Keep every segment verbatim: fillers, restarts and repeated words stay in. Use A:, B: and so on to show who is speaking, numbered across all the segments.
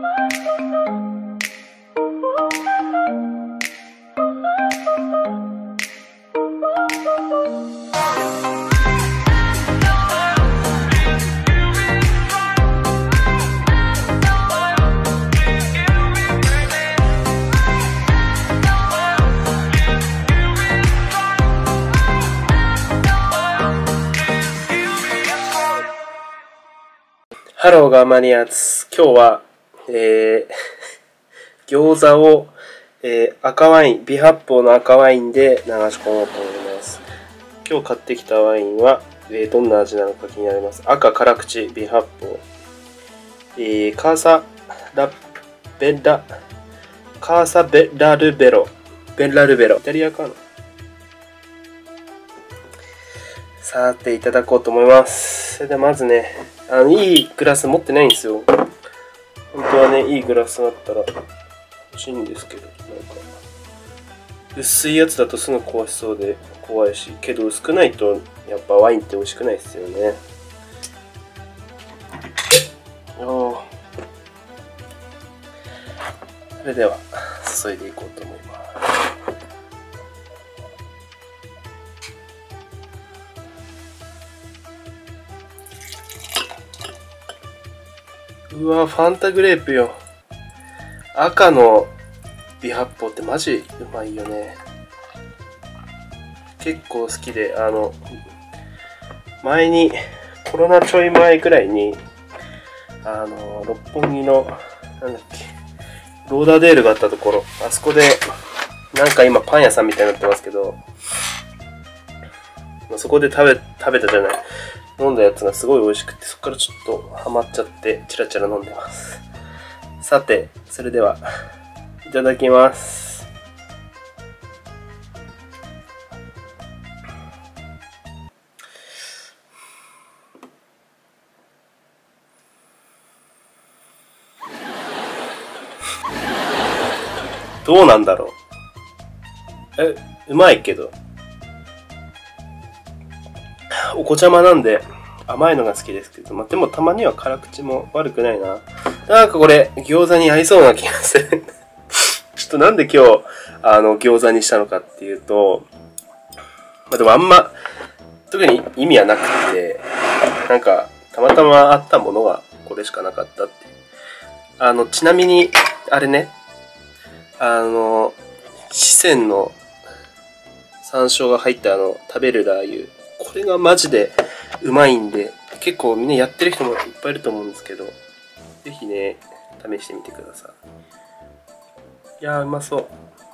A: ハローガーマニアツ。今日は、えー、餃子を、えー、赤ワイン、微発泡の赤ワインで流し込もうと思います。今日買ってきたワインは、えー、どんな味なのか気になります。赤辛口微発泡。えー、カーサラベラ、カーサベラルベロ。ベラルベロ。イタリアかな。さて、いただこうと思います。それではまずね、あの、いいグラス持ってないんですよ。本当はね、いいグラスあったら欲しいんですけど、なんか、薄いやつだとすぐ壊しそうで怖いし、けど薄くないと、やっぱワインって美味しくないですよね。おー。それでは、注いでいこうと思います。うわ、ファンタグレープよ。赤の微発泡ってマジうまいよね。結構好きで、あの、前に、コロナちょい前くらいに、あの、六本木の、なんだっけ、ローダーデールがあったところ、あそこで、なんか今パン屋さんみたいになってますけど、そこで食べ、食べたじゃない。飲んだやつがすごい美味しくて、そこからちょっとハマっちゃってチラチラ飲んでます。さて、それではいただきます。どうなんだろう。え、うまいけど。お子ちゃまなんで甘いのが好きですけど、まあ、でもたまには辛口も悪くないな。なんかこれ餃子に合いそうな気がする。ちょっとなんで今日あの餃子にしたのかっていうと、まあ、でもあんま特に意味はなくて、なんかたまたまあったものがこれしかなかったって。あのちなみにあれね、あの四川の山椒が入ったあの食べるラー油。これがマジでうまいんで、結構みんなやってる人もいっぱいいると思うんですけど、ぜひね、試してみてください。いやー、うまそう。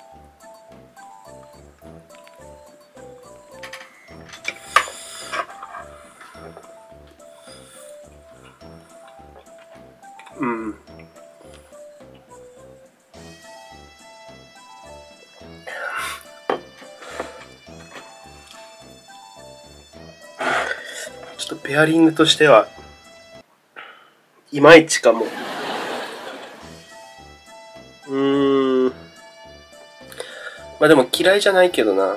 A: うん。ちょっとペアリングとしてはいまいちかも。うーん。まあでも嫌いじゃないけどな。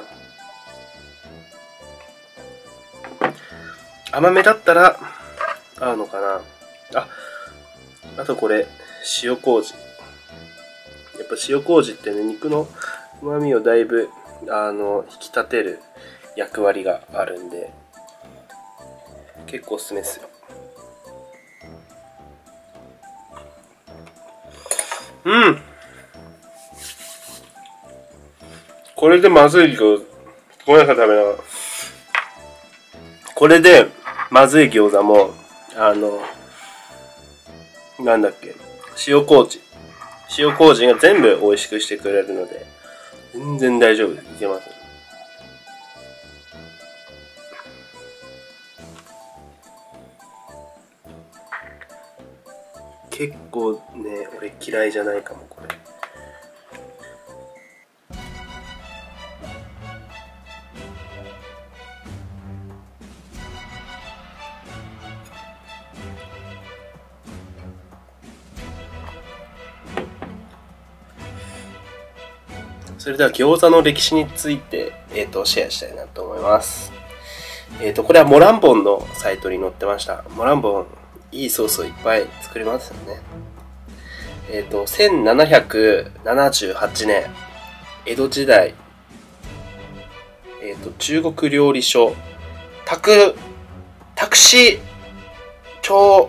A: 甘めだったら合うのかな。あ、あとこれ塩麹。やっぱ塩麹ってね、肉の旨味をだいぶあの引き立てる役割があるんで。結構おすすめですよ。うん。これでまずい餃子、ごめんなさい食べながら。これでまずい餃子もあのなんだっけ、塩麹、塩麹が全部美味しくしてくれるので全然大丈夫です。いけます。結構ね、俺嫌いじゃないかもこれ。それでは餃子の歴史について、えー、とシェアしたいなと思います。えっ、ー、とこれはモランボンのサイトに載ってました。モランボンいいソースをいっぱい作れますよね。 えっと、せんななひゃくななじゅうはちねん、江戸時代、えっと、中国料理書、タク、タクシ、調、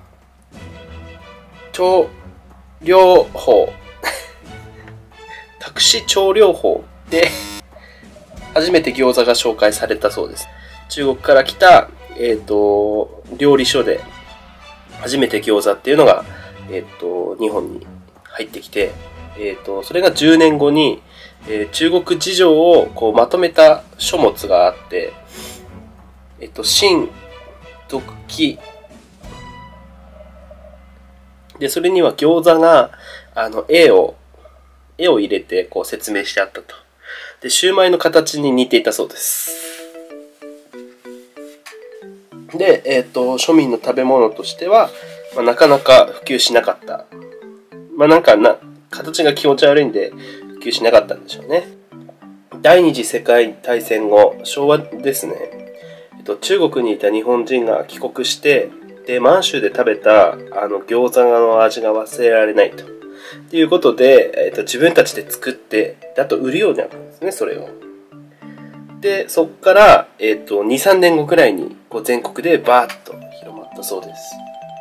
A: 調療法、タクシ調療法で、初めて餃子が紹介されたそうです。中国から来た、えっと、料理書で、初めて餃子っていうのが、えっと、日本に入ってきて、えっと、それがじゅうねんごに、えー、中国事情をこうまとめた書物があって、えっと、新読記で、それには餃子が、あの、絵を、絵を入れてこう説明してあったと。で、シューマイの形に似ていたそうです。で、えっと、庶民の食べ物としては、まあ、なかなか普及しなかった。まあなんかな、形が気持ち悪いんで普及しなかったんでしょうね。第二次世界大戦後、昭和ですね。えっと、中国にいた日本人が帰国して、で、満州で食べたあの餃子の味が忘れられないと。っていうことで、えっと、自分たちで作って、あと売るようになったんですね、それを。で、そっから、えっと、に、さんねんごくらいにこう全国でバーッと広まったそうです。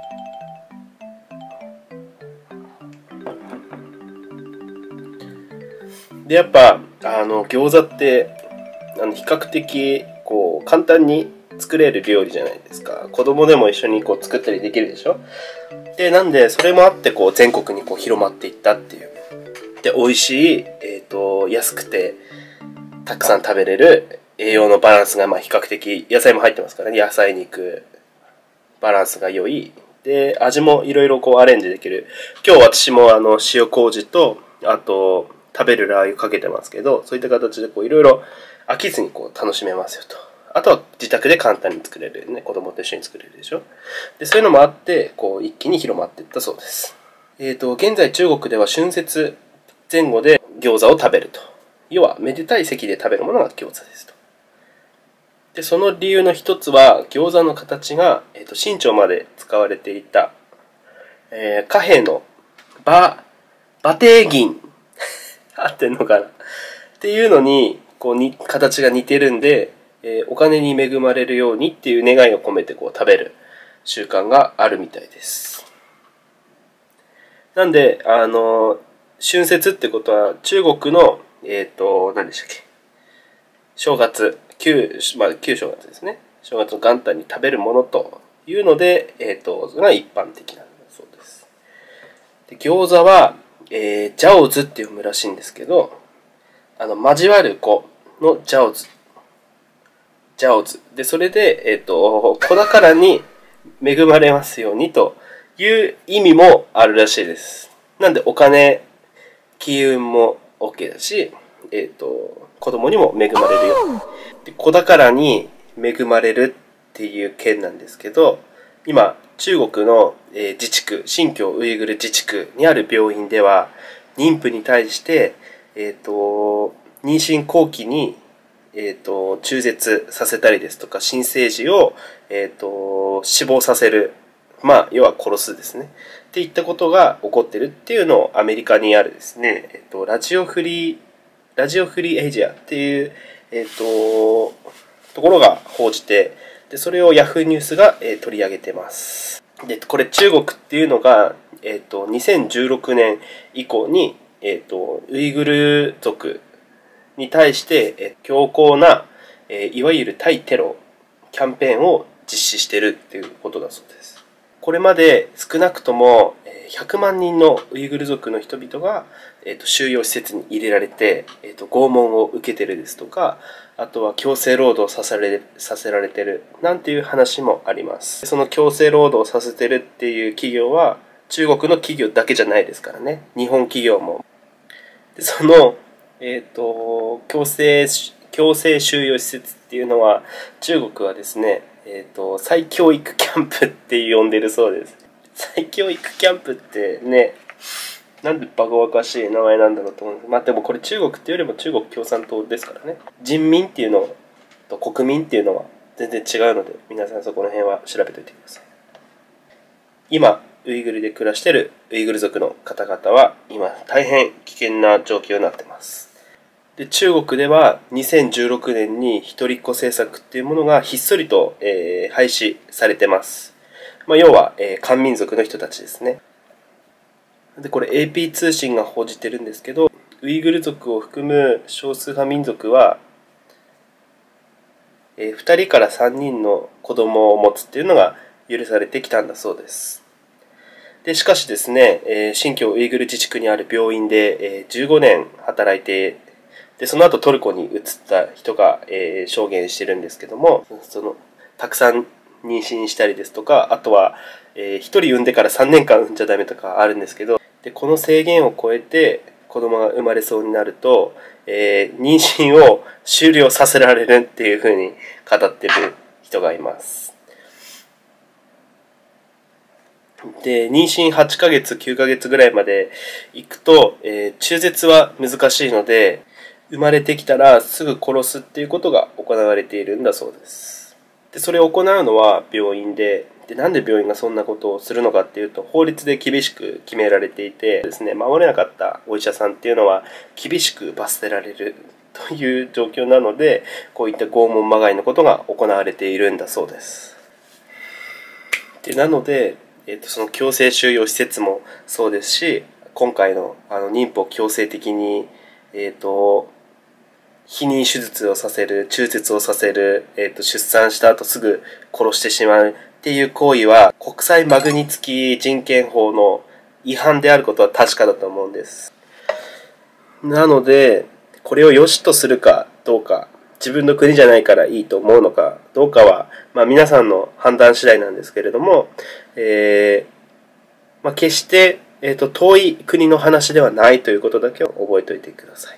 A: で、やっぱ、あの、餃子って、あの比較的、こう、簡単に作れる料理じゃないですか。子供でも一緒にこう作ったりできるでしょ。で、なんで、それもあって、こう、全国にこう広まっていったっていう。で、美味しい、えっと、安くて、たくさん食べれる栄養のバランスが、まあ、比較的、野菜も入ってますからね。野菜、肉、バランスが良い。で、味もいろいろこうアレンジできる。今日私もあの、塩麹と、あと、食べるラー油かけてますけど、そういった形でこういろいろ飽きずにこう楽しめますよと。あとは自宅で簡単に作れるね。子供と一緒に作れるでしょ。で、そういうのもあって、こう一気に広まっていったそうです。えっと、現在中国では春節前後で餃子を食べると。要は、めでたい席で食べるものが餃子ですと。で、その理由の一つは、餃子の形が、えっと、清朝まで使われていた、えー、貨幣の馬、馬蹄銀。合ってんのかなっていうのに、こうに、形が似てるんで、えー、お金に恵まれるようにっていう願いを込めてこう食べる習慣があるみたいです。なんで、あの、春節ってことは中国の、えっと、何でしたっけ正月、旧、まあ、旧正月ですね。正月の元旦に食べるものというので、えっと、が一般的なんだそうです。で、餃子は、えー、ジャオズって読むらしいんですけど、あの、交わる子のジャオズ。ジャオズ。で、それで、えっと、子宝に恵まれますようにという意味もあるらしいです。なんで、お金、金運も OK だし、えっと、子供にも恵まれるように。で、子宝に恵まれるっていう件なんですけど、今、中国の自治区、新疆ウイグル自治区にある病院では、妊婦に対して、えっと、妊娠後期に、えっと、中絶させたりですとか、新生児を、えっと、死亡させる。まあ、要は殺すですね。っていったことが起こってるっていうのをアメリカにあるですね、えっと、ラジオフリー、ラジオフリーエイジアっていう、えっと、ところが報じて、で、それをヤフーニュースが、えー、取り上げてます。で、これ中国っていうのが、えっと、にせんじゅうろくねん以降に、えっと、ウイグル族に対して、え強硬な、えー、いわゆる対テロキャンペーンを実施してるっていうことだそうです。これまで少なくともひゃくまんにんのウイグル族の人々が、えー、と収容施設に入れられて、えー、と拷問を受けてるですとか、あとは強制労働させられさせられてるなんていう話もあります。その強制労働させてるっていう企業は中国の企業だけじゃないですからね。日本企業も。でその、えっ、ー、と、強制、強制収容施設っていうのは中国はですね、えっ、ー、と、再教育キャンプって呼んでるそうです。再教育キャンプってね、なんでバカバカしい名前なんだろうと思うんです。まあでもこれ中国っていうよりも中国共産党ですからね。人民っていうのと国民っていうのは全然違うので、皆さんそこの辺は調べておいてください。今、 ウイグルで暮らしているウイグル族の方々は今大変危険な状況になっています。で、中国ではにせんじゅうろくねんに一人っ子政策っていうものがひっそりと、えー、廃止されてます。まあ、要は、えー、漢民族の人たちですね。で、これ エーピー 通信が報じてるんですけど、ウイグル族を含む少数派民族は、えー、ふたりからさんにんの子供を持つっていうのが許されてきたんだそうです。で、しかしですね、えー、新疆ウイグル自治区にある病院で、えー、じゅうごねん働いて、で、その後トルコに移った人が、えー、証言してるんですけども、その、たくさん妊娠したりですとか、あとは、えー、ひとり産んでからさんねんかん産んじゃダメとかあるんですけど、で、この制限を超えて子供が生まれそうになると、えー、妊娠を終了させられるっていうふうに語ってる人がいます。で、妊娠はちかげつ、きゅうかげつぐらいまで行くと、えー、中絶は難しいので、生まれてきたらすぐ殺すっていうことが行われているんだそうです。で、それを行うのは病院で、で、なんで病院がそんなことをするのかっていうと、法律で厳しく決められていてですね、守れなかったお医者さんっていうのは厳しく罰せられるという状況なので、こういった拷問まがいのことが行われているんだそうです。で、なので、えっと、その強制収容施設もそうですし、今回のあの妊婦を強制的に、えっと、避妊手術をさせる、中絶をさせる、えっと、出産した後すぐ殺してしまうっていう行為は、国際マグニツキ人権法の違反であることは確かだと思うんです。なので、これを良しとするかどうか、自分の国じゃないからいいと思うのかどうかは、まあ皆さんの判断次第なんですけれども、えー、まあ決して、えっと、遠い国の話ではないということだけを覚えておいてください。